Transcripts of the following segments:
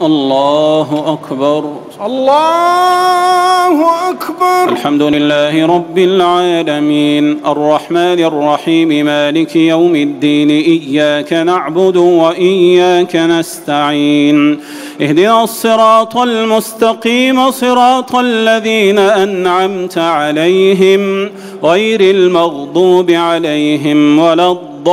الله أكبر. الله أكبر. الحمد لله رب العالمين الرحمن الرحيم مالك يوم الدين إياك نعبد وإياك نستعين اهدنا الصراط المستقيم صراط الذين أنعمت عليهم غير المغضوب عليهم ولا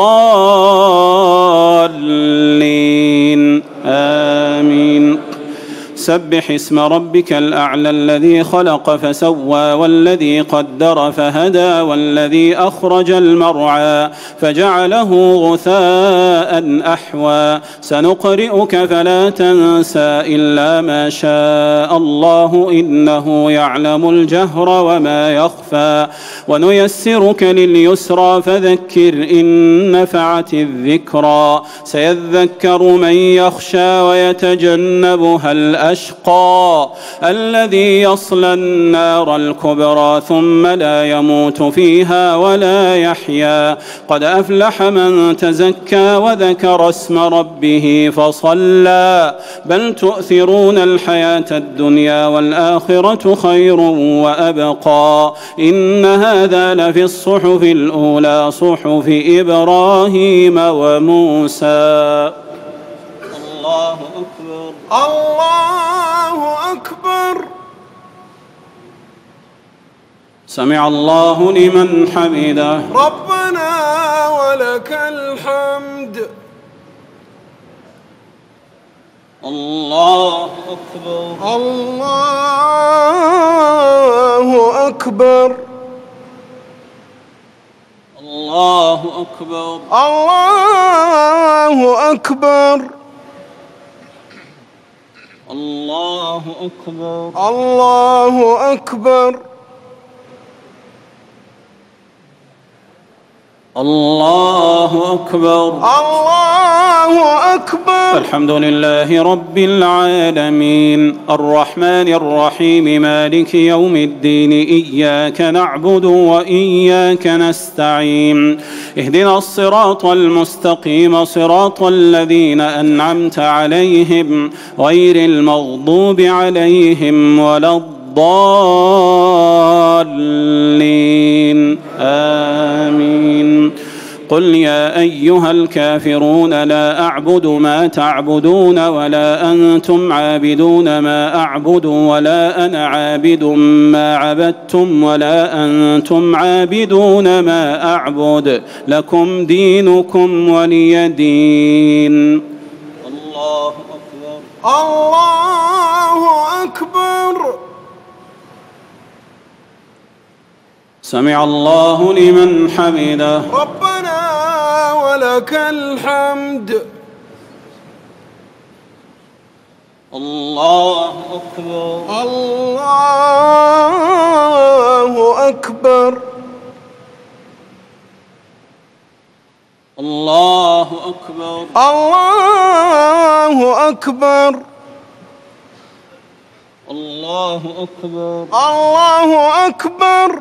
الضالين آمين. سبح اسم ربك الأعلى الذي خلق فسوى والذي قدر فهدى والذي أخرج المرعى فجعله غثاء أحوى سنقرئك فلا تنسى إلا ما شاء الله إنه يعلم الجهر وما يخفى ونيسرك لليسرى فذكر إن نفعت الذكرى سيذكر من يخشى ويتجنبها الأشقى الذي يصلى النار الكبرى ثم لا يموت فيها ولا يحيا قد أفلح من تزكى وذكر اسم ربه فصلى بل تؤثرون الحياة الدنيا والآخرة خير وأبقى إن هذا لفي الصحف الأولى صحف إبراهيم وموسى. الله أكبر. الله أكبر. سمع الله لمن حمده. ربنا ولك الحمد. الله أكبر. الله أكبر. الله أكبر. الله أكبر. الله أكبر. الله أكبر. الله أكبر. الله أكبر. الحمد لله رب العالمين الرحمن الرحيم مالك يوم الدين إياك نعبد وإياك نستعين اهدنا الصراط المستقيم صراط الذين أنعمت عليهم غير المغضوب عليهم ولا الضالين آمين. قل يا أيها الكافرون لا أعبد ما تعبدون ولا أنتم عابدون ما أعبد ولا أنا عابد ما عبدتم ولا أنتم عابدون ما أعبد لكم دينكم ولي دين. الله أكبر. الله أكبر. سمع الله لمن حمده. ربنا ولك الحمد. الله أكبر. الله أكبر. الله أكبر. الله أكبر. الله أكبر. الله أكبر.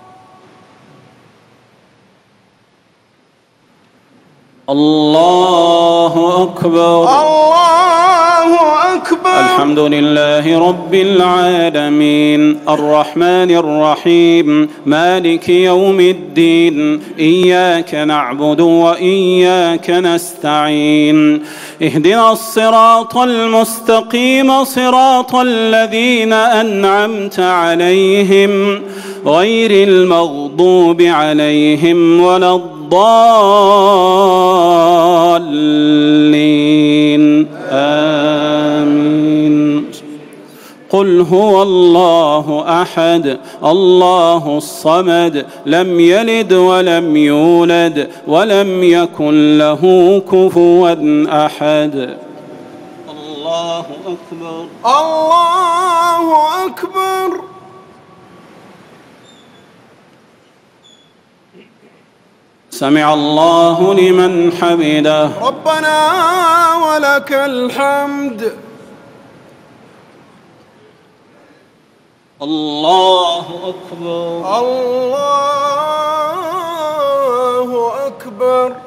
الله أكبر. الله أكبر. الحمد لله رب العالمين الرحمن الرحيم مالك يوم الدين إياك نعبد وإياك نستعين اهدنا الصراط المستقيم صراط الذين أنعمت عليهم غير المغضوب عليهم ولا الضالين آمين. قل هو الله أحد الله الصمد لم يلد ولم يولد ولم يكن له كفوا أحد. الله أكبر. الله أكبر. سمع الله لمن حمده. ربنا ولك الحمد. الله أكبر. الله أكبر.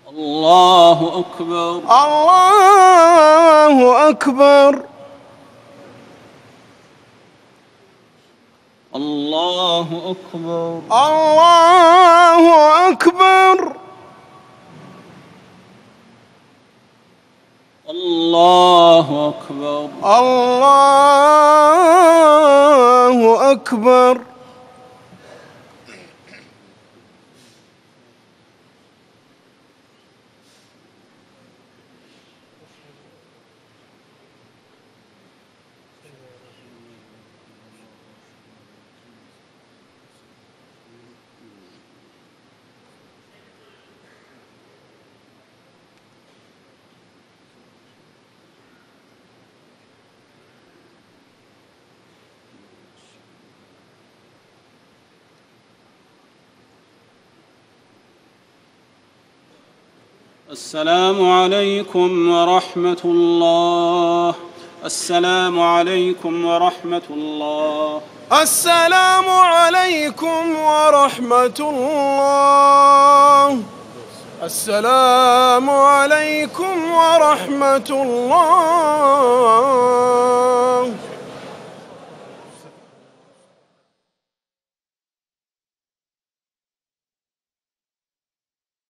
الله أكبر. الله أكبر. الله أكبر. الله أكبر. الله أكبر. الله أكبر. السلام عليكم ورحمة الله. السلام عليكم ورحمة الله. السلام عليكم ورحمة الله. السلام عليكم ورحمة الله.